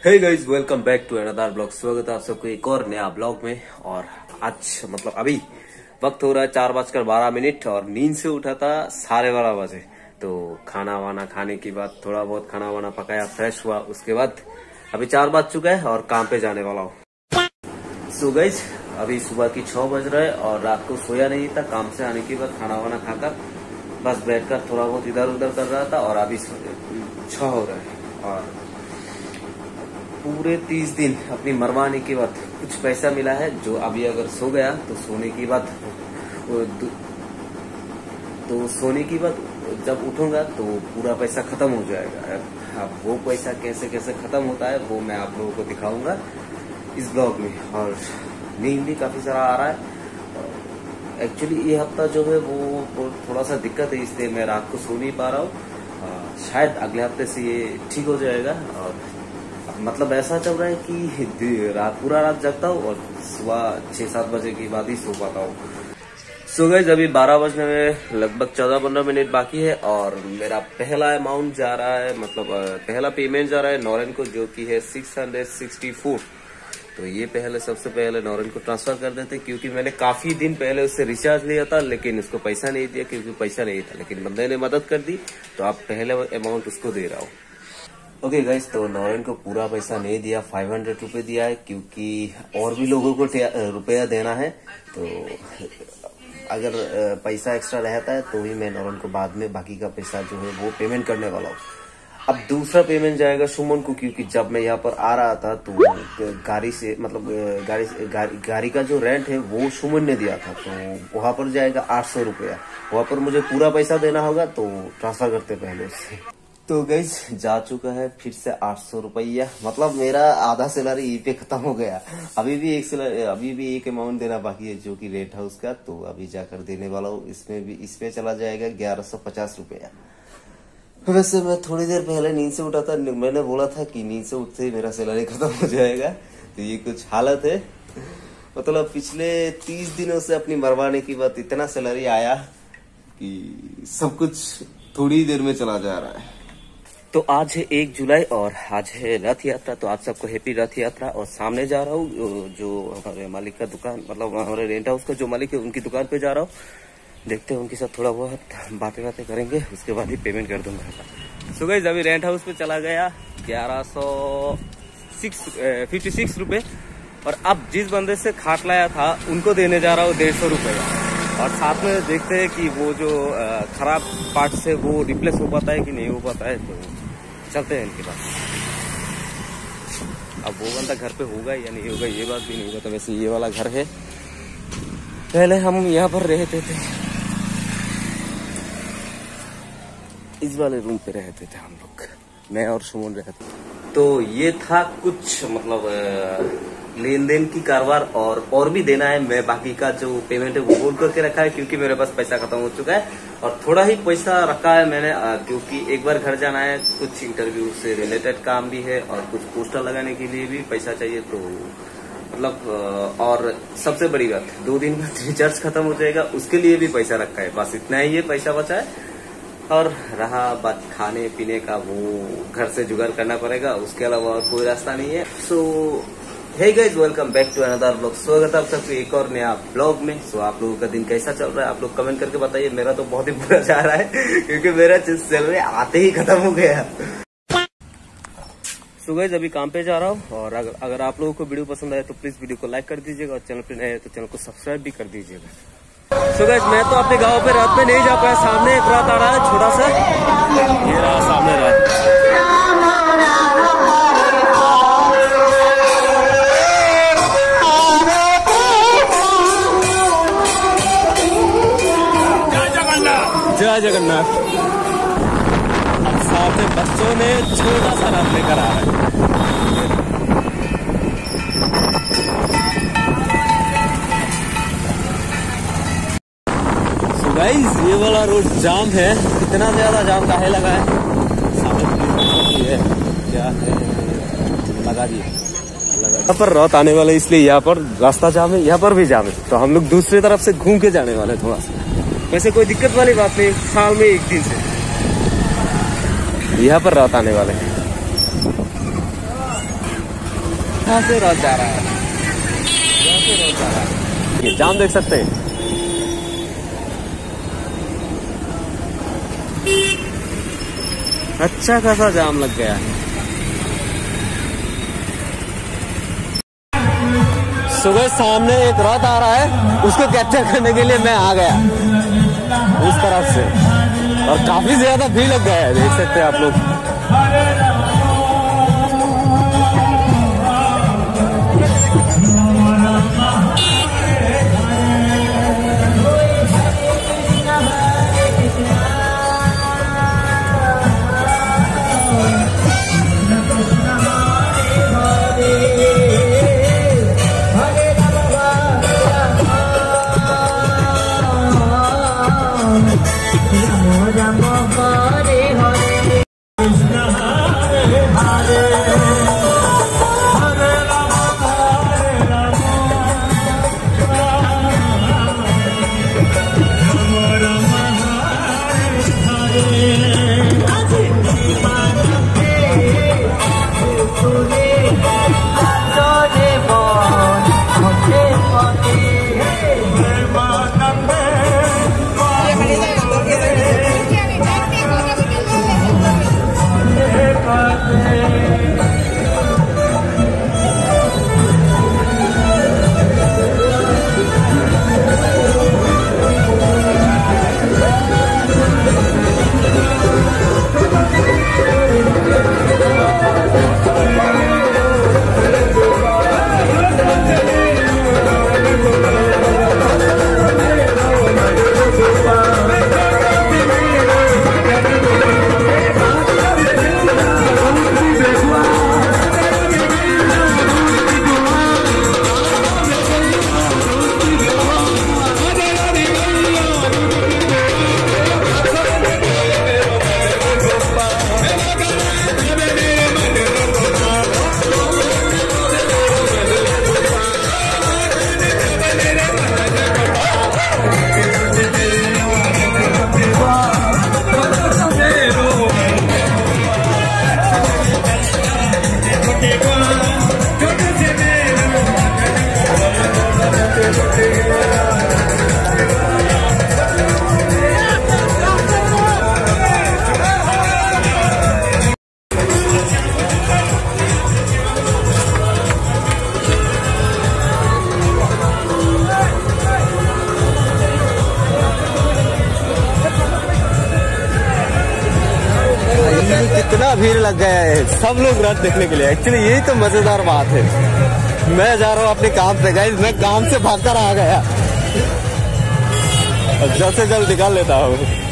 Hey guys, welcome back to another blog. स्वागत है आप सबको एक और नया ब्लॉग में। और आज अभी वक्त हो रहा है 4:12 और नींद से उठा था 12:30 तो खाना वाना खाने के बाद थोड़ा बहुत खाना वाना पकाया, फ्रेश हुआ। उसके बाद अभी 4 बज चुका है और काम पे जाने वाला हूँ। सो गाइस, अभी सुबह की 6 बज रहा है और रात को सोया नहीं था। काम से आने के बाद खाना वाना खाकर बस बैठकर थोड़ा बहुत इधर उधर कर रहा था और अभी 6 हो रहा है। और पूरे 30 दिन अपनी मरवाने के बाद कुछ पैसा मिला है, जो अभी अगर सो गया तो सोने की बाद जब उठूंगा तो पूरा पैसा खत्म हो जाएगा। अब वो पैसा कैसे कैसे खत्म होता है वो मैं आप लोगों को दिखाऊंगा इस ब्लॉग में। और नींद भी काफी सारा आ रहा है। एक्चुअली ये हफ्ता जो है वो थोड़ा सा दिक्कत है, इसलिए मैं रात को सो नहीं पा रहा हूँ। शायद अगले हफ्ते से ये ठीक हो जाएगा। और मतलब ऐसा चल रहा है कि पूरा रात जगता हूँ और सुबह 6-7 बजे के बाद ही सो पाता हूँ। सो गाइस, अभी 12 बजने में लगभग 14-15 मिनट बाकी है और मेरा पहला अमाउंट जा रहा है, मतलब पहला पेमेंट जा रहा है नॉरेन को, जो कि है 664। तो ये सबसे पहले नॉरेन को ट्रांसफर कर देते, क्योंकि मैंने काफी दिन पहले उससे रिचार्ज लिया था लेकिन उसको पैसा नहीं दिया क्योंकि पैसा नहीं था। लेकिन बंदे ने मदद कर दी तो अब पहले अमाउंट उसको दे रहा हूँ। ओके गाइस, तो नॉरेन को पूरा पैसा नहीं दिया, 500 रुपए दिया है, क्योंकि और भी लोगों को रुपया देना है। तो अगर पैसा एक्स्ट्रा रहता है तो ही मैं नॉरेन को बाद में बाकी का पैसा जो है वो पेमेंट करने वाला हूँ। अब दूसरा पेमेंट जाएगा सुमन को, क्योंकि जब मैं यहाँ पर आ रहा था तो गाड़ी का जो रेंट है वो सुमन ने दिया था, तो वहां पर जाएगा 800 रुपया। वहां पर मुझे पूरा पैसा देना होगा, तो ट्रांसफर करते पहले उससे। तो गाइस, जा चुका है फिर से 800 रुपया, मतलब मेरा आधा सैलरी यहीं पे खत्म हो गया। अभी भी एक अमाउंट देना बाकी है, जो कि रेंट हाउस का, तो अभी जाकर देने वाला हूँ। इसमें चला जाएगा 1150 रुपया। वैसे मैं थोड़ी देर पहले नींद से उठा था, मैंने बोला था कि नींद से उठते ही मेरा सैलरी खत्म हो जाएगा। तो ये कुछ हालत है, मतलब पिछले 30 दिनों से अपनी मरवाने की बात इतना सैलरी आया कि सब कुछ थोड़ी देर में चला जा रहा है। तो आज है 1 जुलाई और आज है रथ यात्रा। तो आप सबको हैप्पी रथ यात्रा। और सामने जा रहा हूँ, जो हमारे मालिक का दुकान, मतलब हमारे रेंट हाउस का जो मालिक है उनकी दुकान पे जा रहा हूँ। देखते हैं, उनके साथ थोड़ा बहुत बातें करेंगे, उसके बाद ही पेमेंट कर दूंगा। सो गाइस, अभी रेंट हाउस पे चला गया 1156 रुपए। और अब जिस बंदे से खाट लाया था उनको देने जा रहा हूँ 150 रुपये। और साथ में देखते हैं कि वो जो खराब पार्ट से वो रिप्लेस हो पाता है कि नहीं हो पाता है। तो चलते हैं इनके पास। अब वो बंदा घर पे होगा या नहीं होगा ये बात भी नहीं पता। वैसे ये वाला घर है, पहले हम यहाँ पर रहते थे, इस वाले रूम पे रहते थे हम लोग, मैं और सुमन रहते थे। तो ये था कुछ मतलब लेन देन की कारोबार। और भी देना है, मैं बाकी का जो पेमेंट है वो बोल करके रखा है, क्योंकि मेरे पास पैसा खत्म हो चुका है। और थोड़ा ही पैसा रखा है मैंने, क्योंकि एक बार घर जाना है, कुछ इंटरव्यू से रिलेटेड काम भी है और कुछ पोस्टर लगाने के लिए भी पैसा चाहिए। तो मतलब और सबसे बड़ी बात, 2 दिन बाद रिचार्ज खत्म हो जाएगा, उसके लिए भी पैसा रखा है। बस इतना ही पैसा बचा है। और रहा बात खाने पीने का, वो घर से जुगाड़ करना पड़ेगा, उसके अलावा और कोई रास्ता नहीं है। So hey guys, welcome back to another blog. स्वागत है आप सबको एक और नया ब्लॉग में। सो आप लोगों का दिन कैसा चल रहा है आप लोग कमेंट करके बताइए। मेरा तो बहुत ही बुरा जा रहा है, क्योंकि मेरा सैलरी आते ही खत्म हो गया। सो गाइस, अभी काम पे जा रहा हूँ। और अगर आप लोगों को वीडियो पसंद आए तो प्लीज वीडियो को लाइक कर दीजिएगा, और चैनल पे नए हैं तो चैनल को सब्सक्राइब भी कर दीजिएगा। सो गाइस, मैं तो अपने गाँव पे रात में नहीं जा पाया। सामने एक रात आ रहा है छोटा सा, ये रहा सामने रात। जय जगन्नाथ। अब साथ में बच्चों ने छोटा सा रथ लेकर आ रहा है। सो गाइस, ये वाला रोड जाम है। इतना ज्यादा जाम काहे लगा है? सामने है क्या है, लगा दिया। यहाँ पर रथ आने वाले, इसलिए यहाँ पर रास्ता जाम है, यहाँ पर भी जाम है। तो हम लोग दूसरी तरफ से घूम के जाने वाले थोड़ा सा। वैसे कोई दिक्कत वाली बात नहीं, साल में 1 दिन से यहाँ पर रात आने वाले हैं। यहाँ से रथ जा रहा है, यहाँ से रथ जा रहा है। ये जाम देख सकते हैं, अच्छा खासा जाम लग गया है। सुबह सामने एक रथ आ रहा है, उसको कैप्चर करने के लिए मैं आ गया उस तरफ से, और काफी ज्यादा भीड़ लग गया है, देख सकते हैं आप लोग। कितना भीड़ लग गया है, सब लोग रथ देखने के लिए। एक्चुअली यही तो मजेदार बात है। मैं जा रहा हूँ अपने काम पे गाइस, मैं काम से भागकर आ गया, जल्द से जल्द निकाल लेता हूँ।